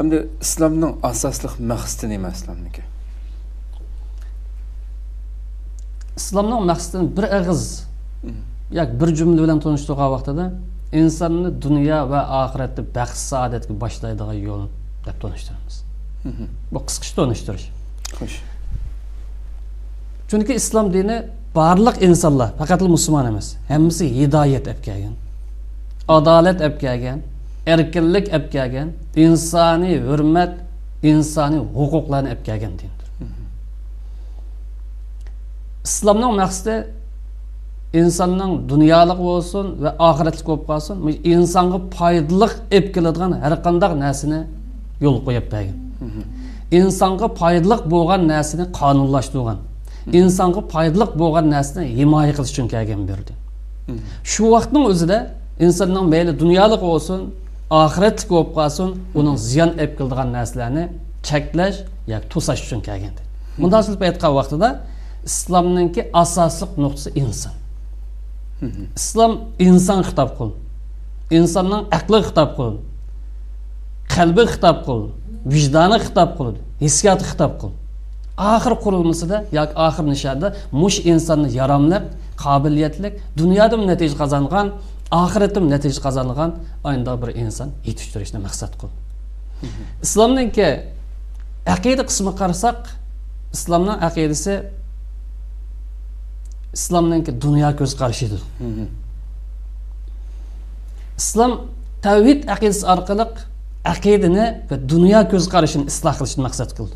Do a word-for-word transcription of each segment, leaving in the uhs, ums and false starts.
Hamda islomning asosli maqsadi nima islomniki? İslamның maqsadini bir og'iz yoki bir jumla bilan tanishtirgan vaqtida insonni dunyo va oxiratda baxt saodatga boshlaydigan yo'l deb tanishtiramiz. Bu qisqacha tanishtirish. Xo'sh. Chunki islom dini barliq insonlar, faqat musulmon emas, hammasi hidoyat olib kelgan. Adolat olib kelgan, erkinlik olib kelgan, insoniy hurmat, insoniy huquqlarni olib kelgan dindir. İslamның maqsadi insonning dunyolik bo'lsin va oxiratlik bo'lib qolsin, insonga foydali olib keladigan har qanday narsani yo'l qo'yib bergan. İnsonga foydali bo'lgan narsani qonunlashtirgan. İnsonga foydali bo'lgan narsani himoya qilish uchun kelgan berdi. Shu vaqtning o'zida insonning mayli dunyolik bo'lsin, oxiratlik bo'lib qolsin, uning ziyon olib keladigan narsalarni cheklash yoki to'sash uchun kelgan. Bundan so'ng aytgan vaqtida İslam'nınki asaslık noktası insan. İslam insan hitap kıl. İnsanın aklı hitap kıl. Kalbi hitap kıl. Vicdanı hitap kıl. Hissiyatı hitap kıl. Ahir kurulması da, ya ahir nişanda muş insanın yaramlık, kabiliyetlik, dünyada mı netice kazanılan, ahirette mi netice kazanılan aynı bir insan yetiştirişine maksat kıl. İslam'nınki akide kısmı karsak, İslam'nın akidesi İslam'nınki dünya göz karşıdır. İslam tevhid akidesi arkalık akidini ve dünya göz karşını ıslah kılışını maksat kıldı.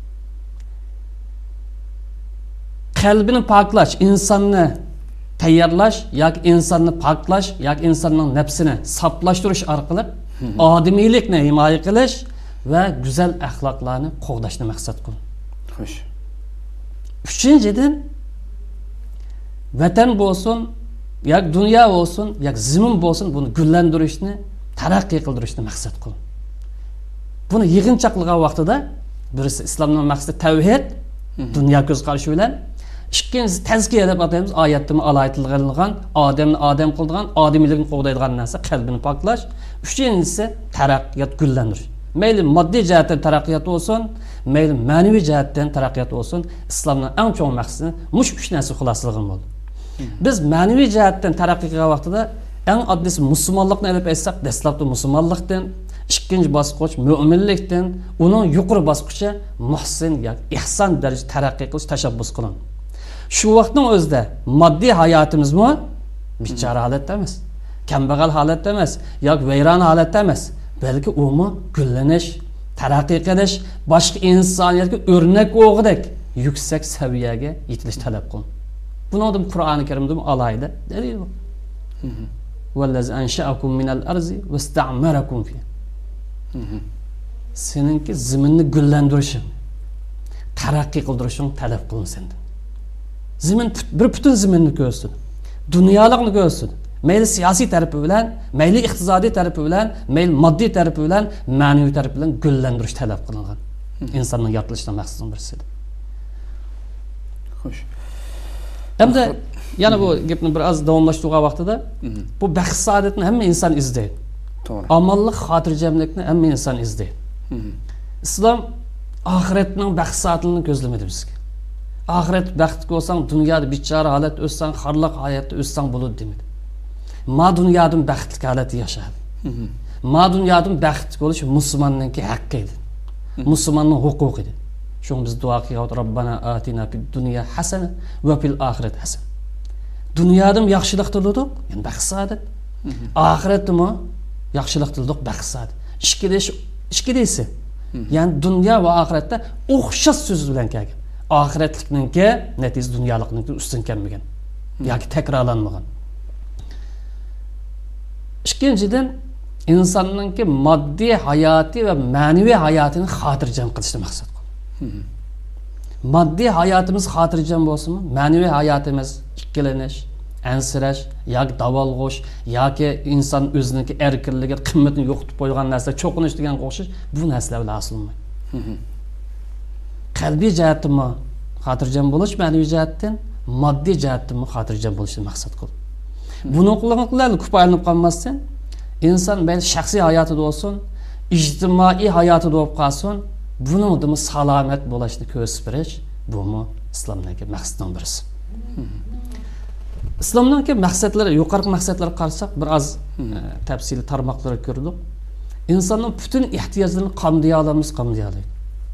Kalbini paklaş, insanını tayyarlaş, yak insanını paklaş, yak insanın nefsini saplaştırış arkalık ademilikle himaye kılış ve güzel ahlaklarını qoğdaşını maksat kıldı. Hoş. Üçüncüden vatan bo'lsin, yak dünya olsun, yak zimin bo'lsin, bunu güllendirishni, taraqqiy qildirishni maqsad qildi. Buni yig'inchoqligan vaqtida birisi islomning maqsadi tavhid, dunyo ko'z qarashi bilan, ikkinchisi tazkiya deb ataymiz, oyatda alaytilgan, odamni odam qildigan, odamiylikni qo'g'daydigan narsa qalbini poklash, uchinchisi taraqqiyot gullendirish. Mayli moddiy jihatdan taraqqiyot olsun, mayli ma'naviy jihatdan taraqqiyot olsun, islomning eng cho'ng maqsadi mush uch narsa xulosaligim bo'ldi. Biz ma'naviy jihatdan taraqqiy qilgan vaqtida eng oddisi musulmonlikni olib aytsak, dastlabki musulmonlikdan, ikkinchi bosqich mo'minlikdan, uning yuqori bosqichi muhsin yoki ihson darajada taraqqiy qilish tashabbus qilindi. Shu vaqtning o'zida moddiy hayotimizmi bichora holatda emas, kambag'al holatda emas, yoki vayron holatda emas, balki umi gullanish, taraqqiy qilish, boshqa insoniyatga o'rnak o'g'idek yuksak saviyaga yetilish talab qilindi. Bunu da Kur'an-ı Kerim'de alayda delil bu. وَالَّذِي أَنْشَأَكُمْ مِنَ الْأَرْضِ وَاسْتَعْمَرَكُمْ فِيهَا. Seninki ziminni güllendirişin, tarakki kıldırışın talep kılın senden. Zimin bir bütün ziminni görsün, dünyalıkını görsün. Meyli siyasi tarafi bilen, meyli iqtisadi tarafi bilen, meyli maddi tarafi bilen, manevi tarafi bilen güllendiriş talep kılıngan. İnsanın yaratılışına maksudun birisidir. Hoş. Hem de yani bu gapni biraz davomlashtirgan vaqtida bu baxt saodatni hamma inson izlaydi. To'g'ri. Amallik, xotirjamlikni hamma inson izlaydi. Islom oxiratning baxt saodatini ko'zlamaydi bizga. Oxirat baxtli bo'lsang, dunyoda bichora holat o'ssang, xorliq hayotda o'ssang bo'ladi demadi. Ma dunyodan baxtli holatda yashadi. Ma dunyodan baxtli bo'lish musulmonning haqqi edi. Musulmonning huquqi edi. Şun biz dua qilib, Rabbana atina fid dunya hasana va fil oxirat hasana. Dunyodan yaxshilik tildik, yani baxt saodat. Oxiratda yaxshilik tildik, baxt saodat. Ishkilish, ishkilisi. Yani dunyo va oxiratda o'xshash so'z bilan kelgan. Oxiratlikninki natija dunyolikninki ustun kelmagan yoki takrorlanmagan. Ikkinchidan insonninki moddiy hayoti va ma'naviy hayotini xotirjam qilishni maqsad qildi. Maddi hayatımız xotirjam bo'lsinmi, ma'naviy hayotimiz ikkilanish, ansirash, yoki davolg'ush, yoki inson o'ziniki erkinligi, qimmatini yo'qotib qo'ygan narsa, cho'qinish degan qo'shish bu narsalar bilan asilmaydi. Qalbiy jihatdan xotirjam bo'lish, ma'naviy jihatdan, moddiy jihatdan xotirjam bo'lishni maqsad qildi. Buni qilinganlar ko'p aylanib qolmasdan, inson mayli shaxsiy hayotida bo'lsin, ijtimoiy hayoti bo'lib qolsin, buningda salomat bo'lishni ko'rsatib berish, bu mu islomdagi maqsadning birisi. İslamdagi maqsadlari, yuqorgi maqsadlarga qarasak, biroz tafsili tarmoqlarga ko'rdik. İnsanın bütün ehtiyojlarini qamday olamiz, qamday olamiz.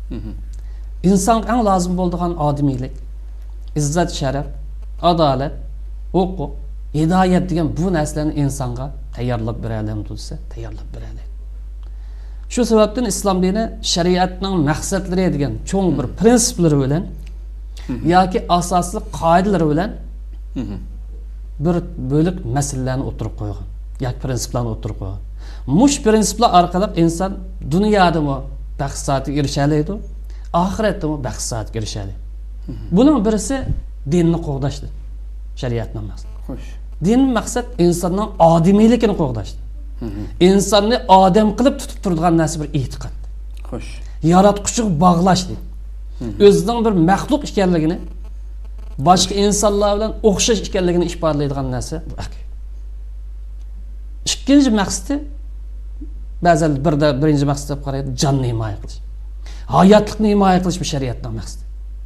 İnsan eng lozim bo'ladigan odamiylik, izzat, sharaf, adolat, huquq, hidoyat degan bu narsalarni insonga tayyorlab beraylik desa, tayyorlab beraylik. Shu sababdan islom dini shariatning maqsadlari degan cho'ng bir prinsiplari bilan yoki asosli qoidalari bilan bir bo'lik masalalarni o'tirib qo'ygan, yoki prinsiplarni o'tirib qo'ygan. Mush prinsiplar orqali inson dunyodami baxtsizlikka erisha oladi, oxiratdami baxtsizlikka erisha oladi. Buning birisi dinni qo'g'dashdir. Shariatning maqsadi. Xo'sh. Din maqsad insonning odamiyligini qo'g'dashdir. İnsonni odam qilib tutib turadigan narsa bir e'tiqod. Xo'sh. Yaratquchiga bog'lashdir. O'zining bir maxluq ekanligini, boshqa insonlar bilan o'xshash ekanligini ifodalaydigan narsa bu aqida. Ikkinchi maqsadi ba'zan birda birinchi maqsad deb qaraydi, jonni himoya qilish. Hayotlikni himoya qilish bu shariatning maqsadi.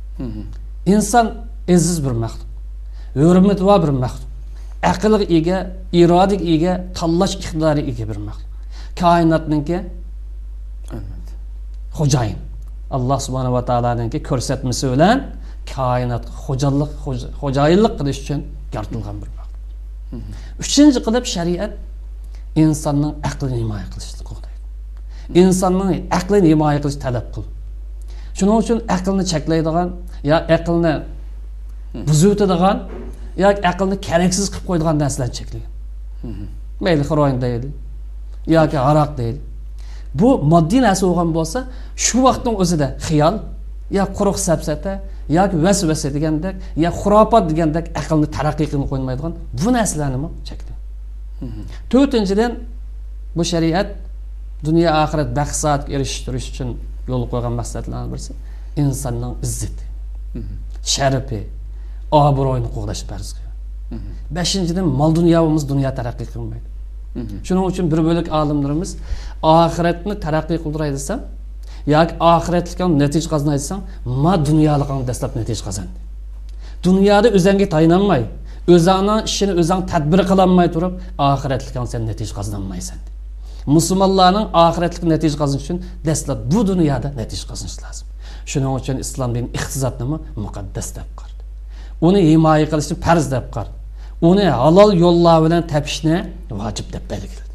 İnson aziz bir maxluq. Hurmat va bir maxluq. Aqlga ega, irodaga ega, tanlash iqtidoriga ega bir maxluq. Koinotningki albatta xo'jayin. Alloh subhanahu va taolaninki ko'rsatmasi bilan koinotga xo'jalik, xo'jayinlik qilish uchun yaratilgan bir maxluq. Uchinchi qilib shariat insonning aqlini himoya qilishni qo'llaydi. Insonning aqlini himoya qilish talab qildi. Shuning uchun aqlni cheklaydigan, yo aqlni buzutadigan, yoki aqlni keraksiz qilib qo'yadigan narsalarni cheklagan. Mayli heroin deydi, yoki aroq deydi. Bu moddiy narsa bo'lgan bo'lsa, shu vaqtning o'zida xiyol, yo quruq sapsata, yoki vasvasa degandek, yo xurofot degandek aqlni taraqqiy qilib qo'ymaydigan bu narsalarni cheklagan. To'rtinchidan bu shariat dunyo oxirat baxtsizlikka erishtirish uchun yo'l qo'ygan maqsadlarning birisi insonning izzati, sharafi, obro'yini qo'g'dash farz qilgan. Beshinchidan mol dunyomiz dunyo taraqqiy qilmaydi. Shuning uchun bir bo'lik olimlarimiz oxiratni taraqqiy qildiray desam, yoki oxiratlikdan natija qozonay desam, ma dunyolikdan dastlab natija qozon. Dunyoda o'zingga tayanmay, o'zingning ishini o'zing tadbir qilolmay turib, oxiratlikdan sen natija qozonmaysan. Musulmonlarning oxiratlik natija qozonish uchun dastlab bu dunyoda natija qozonish lozim. Shuning uchun islom dini iqtisodni muqaddas deb qaradi. Uni himoya qilishni farz deb qaradi. Uni halol yo'llar bilan tepishni vojib deb belgiladi.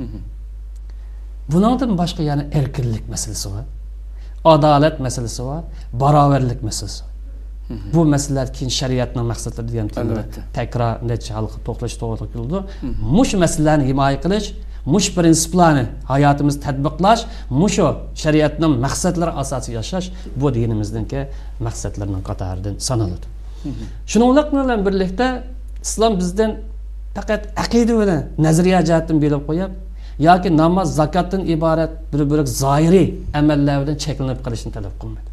Buningdan boshqa yana erkinlik masalasi bor, adolat masalasi bor, barobarlik masalasi bor. Bu masalalar keyin shariatning maqsadlari degan tilda takrar necha halqa to'xtalish to'g'ri keldi. Mush masalalarni himoya qilish, mush prinsiplarni hayotimiz tatbiqlash, mush shariatning maqsadlari asosida yashash bu dinimizdagi maqsadlarning qatoridan sanaladi. Shuning bilan birlikda islom bizdan faqat aqida bilan nazariya jihatdan berib qo'yib, yoki namoz, zakotdan iborat bir-bir zohiriy amallar bilan cheklanib qolishni talab qilmaydi.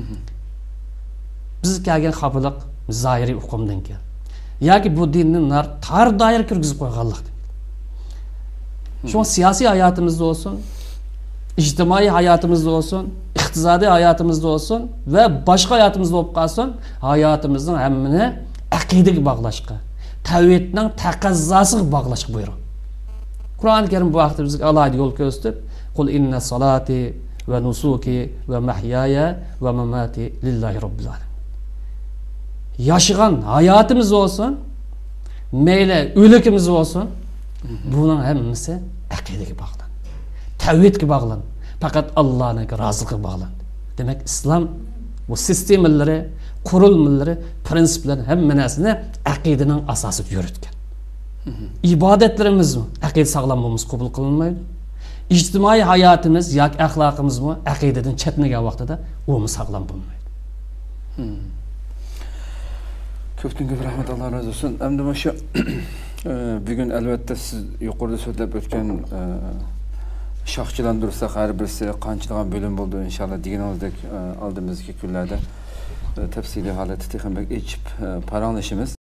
Biz kelgan xabarlik zohiriy hukmdan keldi. Yoki bu dinning tar doira kirgizib qo'yganlik. Shu siyosiy hayotimizda bo'lsin, ijtimoiy hayotimizda bo'lsin, iqtisodiy hayotimizda bo'lsin va boshqa hayotimizda bo'lib qolsin, hayotimizning hammini aqidaga bog'lashga, tavhidning taqozzosiga bog'lashga buyuradi. Qur'oni Karim bu vaqtda bizga alohida yo'l ko'rsatib, "Qul inna solati va nusuki va mahyaya va mamati lillahi robbil alamin." Yaşagan hayatımız olsun, meyle o'likimiz olsun, bunun hammasi aqidaga bog'lan. Tavhidga bog'lan. Faqat Allohning roziligiga bog'lan. Demak, islom bu sistemaları, qurilmalari, prinsiplar hamma narsani aqidaning asosida yuritgan. İbadetlerimiz mi? Aqida sağlam bo'lmasa qabul qilinmaydi. İctimai hayatımız yoki axloqimiz mi? Aqidadan chetnagan vaqtida u sağlam bo'lmaydi. Ko'pdan ko'p rahmat, Alloh razı olsun. Endi o'sha bugun albatta siz yuqorida so'zlab o'tgan shoxchilantirsa har birisi qanchadan bo'lim bo'ldi inshaalloh deganimizdek oldimizgi kunlarda tafsiliy holatda texnik echib paranglashimiz.